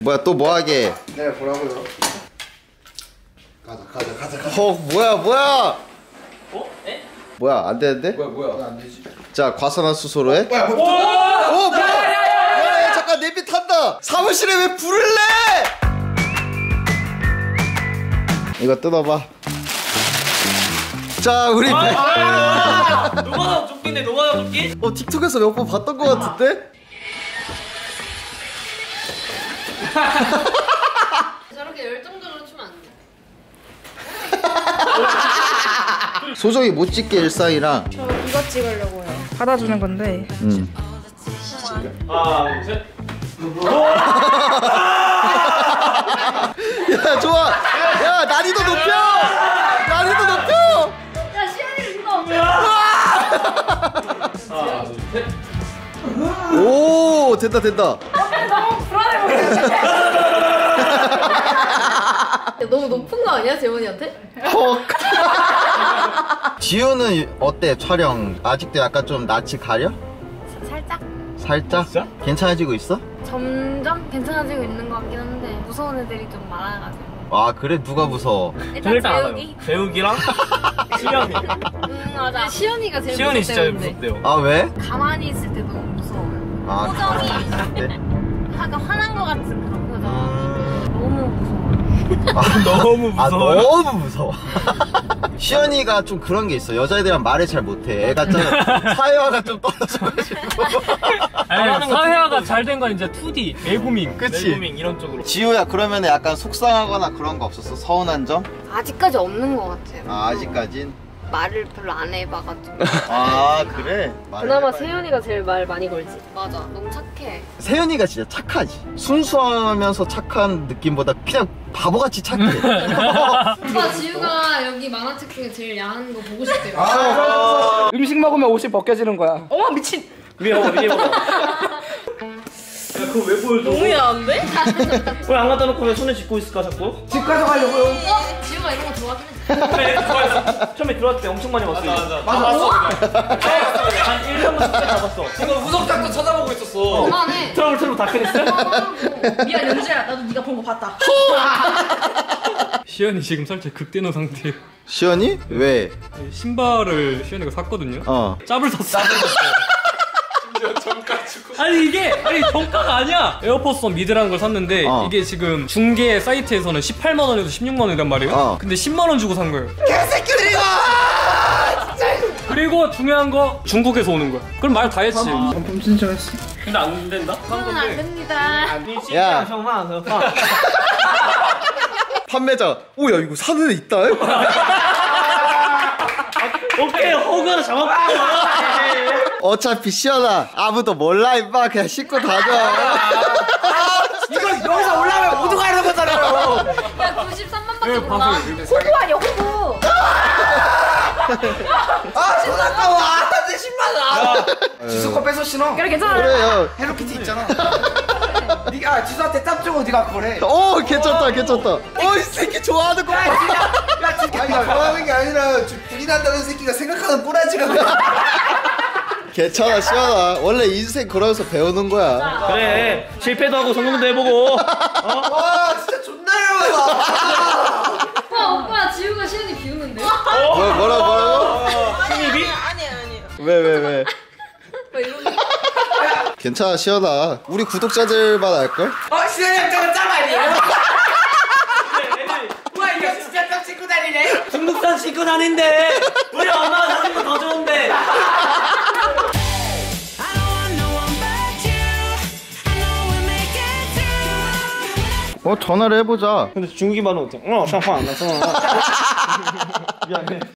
뭐야 또 뭐하게? 네 보라고요. 가자. 뭐야? 어? 에? 뭐야 안 되는데? 뭐야? 안 되지. 자 과산화수소로 해. 뭐야? 뭐야? 야, 잠깐 내비 탄다. 사무실에 왜 불을 내? 이거 뜯어봐. 자 우리 노가다 쫓기네 노가다 쫓기? 틱톡에서 몇 번 봤던 것 같은데? 저렇게 열정적으로 추면 안 돼. 소정이 못 찍게 일상이랑. 저 이거 찍으려고요. 받아주는 건데. 하나 둘 셋. 야 좋아. 야 난이도 높여. 야 시연이를 이거. 하나 둘 셋. 오 된다. 너무 불안해 보이는데. 너무 높은 거 아니야 재원이한테? 헉. 지우는 어때 촬영? 아직도 약간 좀 낯이 가려? 살짝? 진짜? 괜찮아지고 있어? 점점 괜찮아지고 있는 것 같긴 한데 무서운 애들이 좀 많아가지고. 아 그래? 누가 무서워? 일단 재욱이. 재욱이랑 시연이. 맞아. 시연이가 제일 시연이 진짜 무섭대요. 무섭대요. 아 왜? 가만히 있을 때 너무 무서워요. 아 표정이 네. 약간 화난 것 같은 그런 표정. 너무 무서워. 너무 무서워요? 너무 무서워. 시연이가 좀 그런 게 있어. 여자애들이랑 말을 잘 못해. 애가 좀 사회화가 좀 떨어져가지고. 아니 사회화가 잘 된 건 이제 2D 내구밍 그치? 내구밍 이런 쪽으로. 지우야 그러면 약간 속상하거나 그런 거 없었어? 서운한 점? 아직까지 없는 것 같아요. 아 아직까진? 말을 별로 안 해봐가지고. 아 그래? 그나마 세연이가 제일 말 많이 걸지. 맞아. 너무 착해. 세연이가 진짜 착하지. 순수하면서 착한 느낌보다 그냥 바보같이 착해. 오빠 지우가 여기 만화책 중에 제일 야한 거 보고 싶대요. 음식 먹으면 옷이 벗겨지는 거야. 어머 미친. 위에 봐봐 위에 봐봐. 야 그거 왜 보여줘? 너무 야한데? 왜 안 갖다 놓고 왜 손에 쥐고 있을까 자꾸? 집 가져가려고요. 지우가 이런 거 좋아하긴 해. 네, 좋아했어. 처음에 들어왔을 때 엄청 많이 봤어. 맞아. 한 1년만 숙제 잡았어. 지금 후속작도 찾아보고 있었어. 그만해. 트러블 다 캐냈어? 미안 연주야. 나도 네가 본 거 봤다. 시연이 지금 살짝 극대노 상태예요. 시연이? 왜? 신발을 시연이가 샀거든요. 짭을 샀어. 심지어 정가 주고. 아니 정가가 아니야. 에어포스 미드라는 걸 샀는데 이게 지금 중개 사이트에서는 18만 원에서 16만 원이란 말이에요. 근데 10만 원 주고 산 거예요. 개새끼들이가! 그리고 중요한 거 중국에서 오는 거야. 그럼 말 다 했지. 반품 신청했어. 근데 안 된다? 그러면 안 됩니다. 야. 판매자. 오야 이거 사는 애 있다. 오케이 호구 하나 잡았고. 어차피 시연아 아무도 몰라 임마. 그냥 씻고 다녀. 이거 여기서 올라가면 모두가 이런 거잖아요. 야 93만밖에 몰라. 호구 아니야 호구. 손 아까워. 내 10만 원. 지수 거 뺏어 신어. 그래 괜찮아. 그래요. 헬로키티 있잖아. 네가 지수한테 땀 주고 네가 그래. 오 괜찮다. 이 새끼 좋아하는 거 봐. 야 진짜. 아니 좋아하는 게 아니라 불이 난다는 새끼가 생각하는 꼬라지가 그래. 괜찮아 시연아. 원래 인생 그러면서 배우는 거야. 그래 실패도 하고 성공도 해보고. 와 진짜 존나 열받아. 오빠 지우가 시연이 비우는데? 뭐라고? 신입이? 왜? 괜찮아 시연아. 우리 구독자들만 알걸? 시현이 형 저거 짬 아니에요? 와 이거 진짜 땀 씻고 다니네. 중국산 신고 다닌데 우리 엄마가 다니는 거 더 좋은데. 전화를 해보자. 근데 중국이 말은 어때? 상황 안 나서. 미안해.